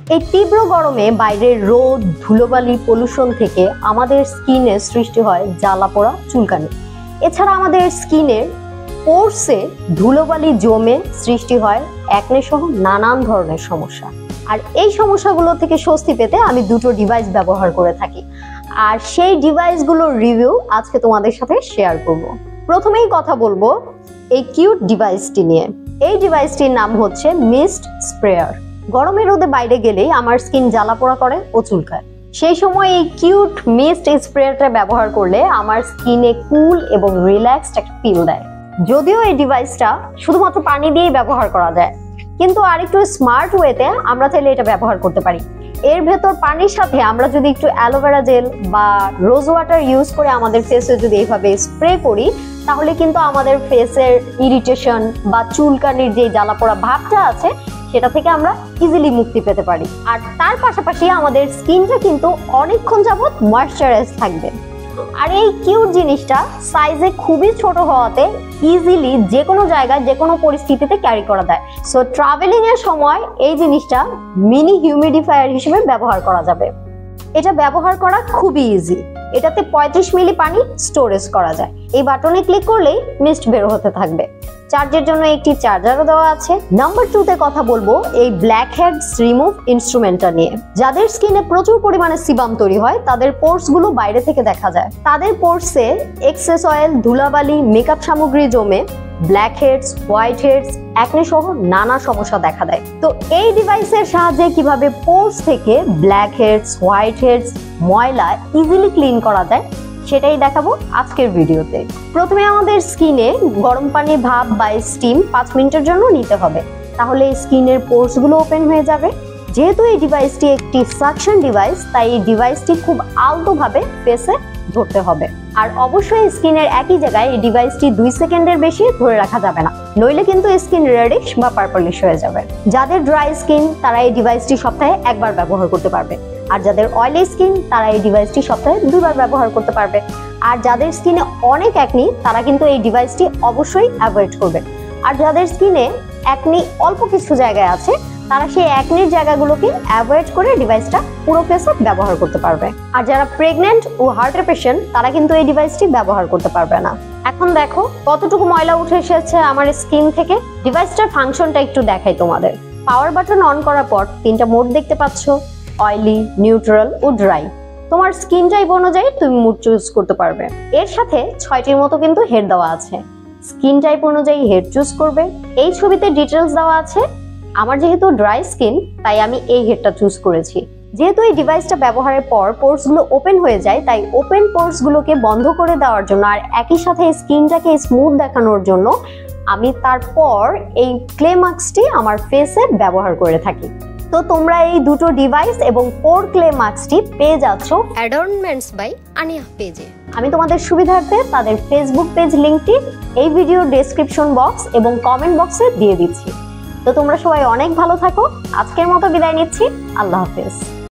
এই তীব্র গরমে বাইরের রোদ, ধুলোবালি, পলিউশন থেকে আমাদের স্কিনে সৃষ্টি হয় জ্বালাপোড়া, চুলকানি। এছাড়া আমাদের স্কিনের পোরসে ধুলোবালি জমে সৃষ্টি হয় অ্যাকনে সহ নানান ধরনের সমস্যা। আর এই সমস্যাগুলো থেকে স্বস্তি পেতে আমি দুটো ডিভাইস ব্যবহার করে থাকি, আর সেই ডিভাইসগুলোর রিভিউ আজকে তোমাদের সাথে শেয়ার করব। প্রথমেই কথা বলবো এই কিউট ডিভাইসটি নিয়ে। এই ডিভাইসটির নাম হচ্ছে মিস্ট স্প্রেয়ার। গরমে রোদে বাইরে গেলেই আমার স্কিন জ্বালাপোড়া করে ও চুলকায়। সেই সময় এই কিউট মিস্ট স্প্রেয়ারটা ব্যবহার করলে আমার স্কিনে কুল এবং রিল্যাক্সড একটা ফিল দেয়। যদিও এই ডিভাইসটা শুধুমাত্র পানি দিয়েই ব্যবহার করা যায়, কিন্তু আরেকটু স্মার্ট ওয়েতে আমরা চাইলে এটা ব্যবহার করতে পারি। এর ভেতর পানির সাথে আমরা যদি একটু অ্যালোভেরা জেল বা রোজ ওয়াটার ইউজ করে আমাদের ফেসে যদি এইভাবে স্প্রে করি, তাহলে কিন্তু আমাদের ফেসের ইরিটেশন বা চুলকানির যে জ্বালাপোড়া ভাবটা আছে সেটা থেকে আমরা ইজিলি মুক্তি পেতে পারি। আর তার পাশাপাশি আমাদের স্কিনটা কিন্তু অনেকক্ষণ যাবত ময়েশ্চারাইজ থাকবে। আর এই কিউট জিনিসটা সাইজে খুবই ছোট হওয়াতে ইজিলি যে কোনো জায়গায় যে কোনো পরিস্থিতিতে ক্যারি করা যায়। সো ট্রাভেলিং এর সময় এই জিনিসটা মিনি হিউমিডিফায়ার হিসেবে ব্যবহার করা যাবে। এটা ব্যবহার করা খুবই ইজি। এটাতে 35 মিলি পানি স্টোরেজ করা যায়। এই বাটনে ক্লিক করলেই মিস্ট বের হতে থাকবে। চার্জের জন্য একটি চার্জারও দেওয়া আছে। নাম্বার 2 তে কথা বলবো এই ব্ল্যাক হেডস রিমুভ ইনস্ট্রুমেন্টটা নিয়ে। যাদের স্কিনে প্রচুর পরিমাণে সিবাম তৈরি হয়, তাদের পোর্স গুলো বাইরে থেকে দেখা যায়। তাদের পোর্সে এক্সেস অয়েল, ধুলাবালি, মেকআপ সামগ্রী জমে blackheads, whiteheads, acne সহ নানা সমস্যা দেখা দেয়। তো এই ডিভাইসের সাহায্যে কিভাবে পোর্স থেকে ব্ল্যাক হেডস, হোয়াইট হেডস, ময়লা ইজিলি ক্লিন করা যায় সেটাই দেখাবো আজকের ভিডিওতে। প্রথমে আমাদের স্কিনে গরম পানি ভাপ বা স্টিম 5 মিনিটের জন্য নিতে হবে, তাহলে স্কিনের পোর্স গুলো ওপেন হয়ে যাবে। যেহেতু এই ডিভাইসটি একটি সাকশন ডিভাইস, তাই এই ডিভাইসটি খুব আলতোভাবে ফেসে ধরতে হবে। আর অবশ্যই স্কিনের একই জায়গায় এই ডিভাইসটি 2 সেকেন্ডের বেশি ধরে রাখা যাবে না, নইলে কিন্তু স্কিন রেডিশ বা পার্পলিশ হয়ে যাবে। যাদের ড্রাই স্কিন তারা এই ডিভাইসটি সপ্তাহে একবার ব্যবহার করতে পারবে, আর যাদের অয়েলি স্কিন তারা এই ডিভাইসটি সপ্তাহে 2 বার ব্যবহার করতে পারবে। আর যাদের স্কিনে অনেক অ্যাকনি তারা কিন্তু এই ডিভাইসটি অবশ্যই অ্যাভয়েড করবে। আর যাদের স্কিনে অ্যাকনি অল্প কিছু জায়গায় আছে, তারা সেই অ্যাকনির জায়গাগুলোকে অ্যাভয়েড করে ডিভাইসটা পুরো ফেসে ব্যবহার করতে পারবে। আর যারা প্রেগনেন্ট ও হার্টের পেশেন্ট তারা কিন্তু এই ডিভাইসটি ব্যবহার করতে পারবে না। এখন দেখো কতটুকু ময়লা উঠে এসেছে আমার স্কিন থেকে। ডিভাইসটার ফাংশনটা একটু দেখাই তোমাদের। পাওয়ার বাটন অন করার পর 3টা মোড দেখতে পাচ্ছ, অয়েলি, নিউট্রাল ও ড্রাই। তোমার স্কিন টাইপ অনুযায়ী তুমি মুড চুজ করতে পারবে। এর সাথে 6টির মতো কিন্তু হেড দেওয়া আছে। স্কিন টাইপ অনুযায়ী হেড চুজ করবে। এই ছবিতে ডিটেলস দেওয়া আছে। আমার যেহেতু ড্রাই স্কিন তাই আমি এই হেডটা চুজ করেছি। যেহেতু এই ডিভাইসটা ব্যবহারের পর পোর্স গুলো ওপেন হয়ে যায়, তাই ওপেন পোর্স গুলোকে বন্ধ করে দেওয়ার জন্য আর একই সাথে স্কিনটাকে স্মুথ দেখানোর জন্য আমি তারপর এই ক্লে মাস্কটি আমার ফেসে ব্যবহার করে থাকি। তো তোমরা এই দুটো ডিভাইস এবং পোর ক্লে মাস্কটি পেয়ে যাচ্ছ অ্যাডর্নমেন্টস বাই আনিয়া পেজে। আমি তোমাদের সুবিধার্থে তাদের ফেসবুক পেজ লিংকটি এই ভিডিও ডেসক্রিপশন বক্স এবং কমেন্ট বক্সে দিয়ে দিচ্ছি। তো তোমরা সবাই অনেক ভালো থাকো। আজকের মতো বিদায় নিচ্ছি। আল্লাহ হাফেজ।